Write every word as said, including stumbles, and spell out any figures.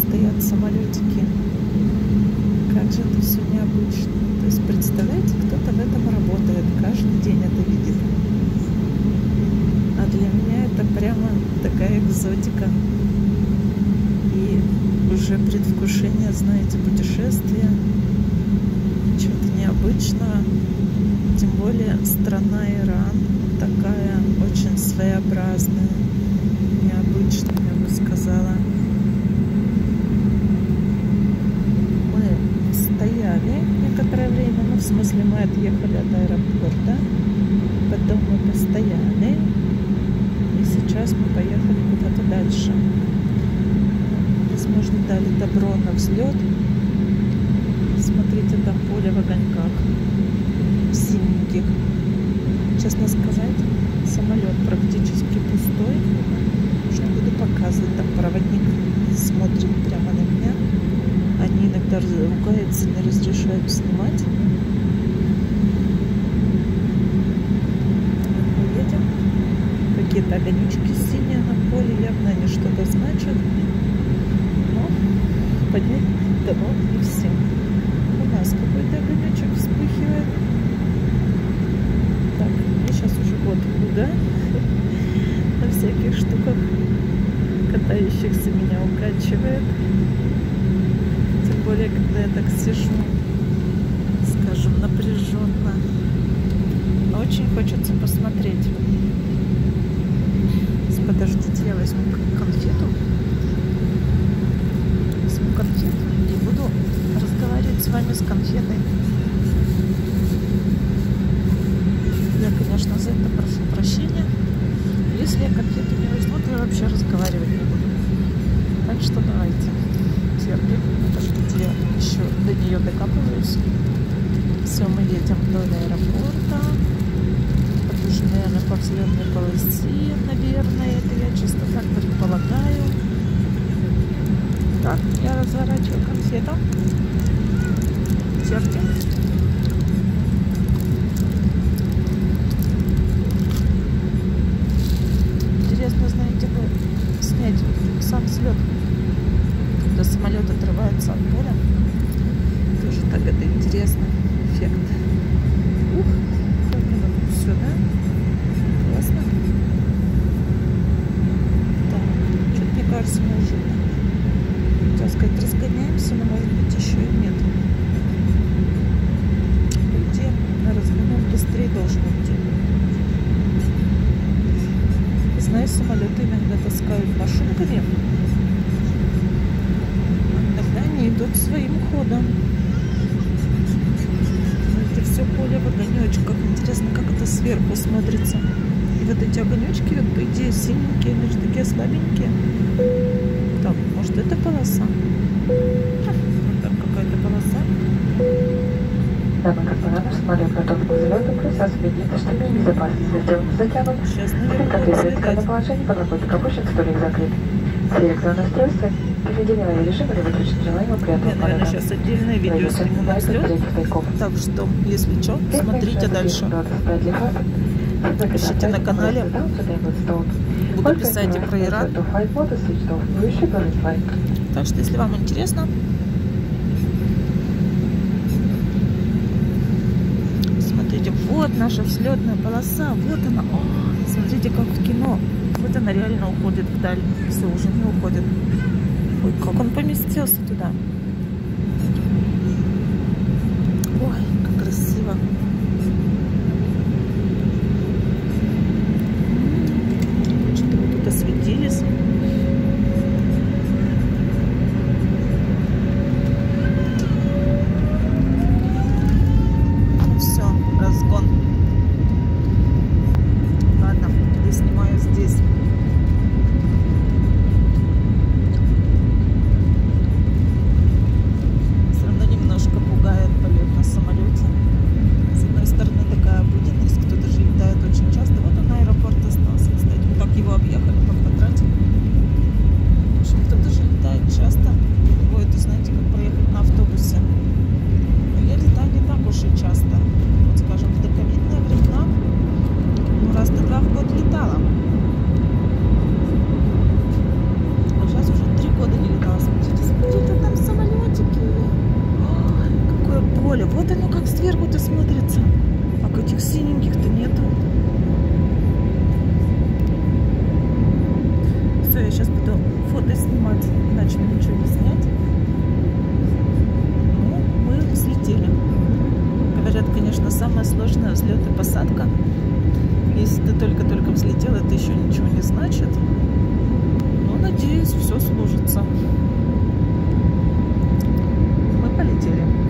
стоят самолетики. Как же это все необычно. То есть, представляете, кто-то в этом работает, каждый день это видит. А для меня это прямо такая экзотика. И уже предвкушение, знаете, путешествия. Чего-то необычного. Тем более страна Иран такая очень своеобразная, необычная, я бы сказала. Мы стояли некоторое время, ну в смысле мы отъехали от аэропорта, потом мы постояли, и сейчас мы поехали куда-то дальше. Возможно, дали добро на взлет. Смотрите, там поле в огоньках синеньких. Честно сказать, самолет практически пустой. Уже буду показывать. Там проводник смотрит прямо на меня. Они иногда ругаются, не разрешают снимать. Мы едем. Какие-то огонечки синие на поле. Явно они что-то значат. Но поднять дано не всем. У нас какой-то огонечек вспыхивает. Так, я сейчас уже вот куда на всяких штуках катающихся меня укачивает. Тем более, когда я так сижу, скажем, напряженно. Но очень хочется посмотреть. Подождите, я возьму конфету. Возьму конфету и буду разговаривать с вами с конфетой. Я, конечно, за это прошу прощения. Если я конфету не возьму, то я вообще разговаривать не буду. Так что давайте терпим. Подождите, я еще до нее докапываюсь. Все, мы едем вдоль аэропорта. Подушены на по взлетной полосе, наверное. Это я чисто так предполагаю. Так, я разворачиваю конфету. Терпим. Интересно, знаете, бы снять сам взлет, когда самолет отрывается от поля. Тоже так это интересно. Эффект. Ух, как оно тут все, да? Классно. Так, что-то мне кажется, мы уже, так сказать, разгоняемся, но может быть еще и нет. По идее, на разгоном быстрее должен идти. Знаешь, самолеты иногда таскают машинками, а иногда они идут своим ходом. Это все поле в огонечках. Интересно, как это сверху смотрится. И вот эти огонечки, вот, по идее, синенькие, они же такие слабенькие. Так, может, это полоса? Вот там какая-то полоса. Дамы и господа, наш самолет готов к взлету. Просят убедиться, что ремень безопасности сделан затянут. Сейчас, При наверное, вертикальном положении подработка опущен, столик закрыт. Все электронные устройства переведены в режим или выключен желаемым при этом. Я, наверное, сейчас отдельное видео сниму на взлет. Так что, если что, смотрите дальше. Пишите на канале. Буду писать и про Иран. Так что, если вам интересно, смотрите, вот наша взлетная полоса, вот она. О, смотрите, как в кино. Вот она реально уходит вдаль. Все, уже не уходит. Ой, как он поместился туда. Ой, как красиво. Что-то мы тут осветились. Все, разгон. Ладно, я снимаю здесь. посадка. Если ты только-только взлетел, это еще ничего не значит. Но, надеюсь, все сложится. Мы полетели.